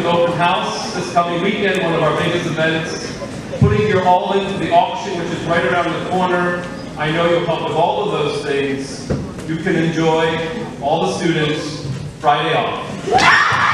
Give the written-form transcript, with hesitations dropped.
an open house this coming weekend, one of our biggest events. Putting your all into the auction, which is right around the corner. I know you'll help with all of those things. You can enjoy, all the students, Friday off.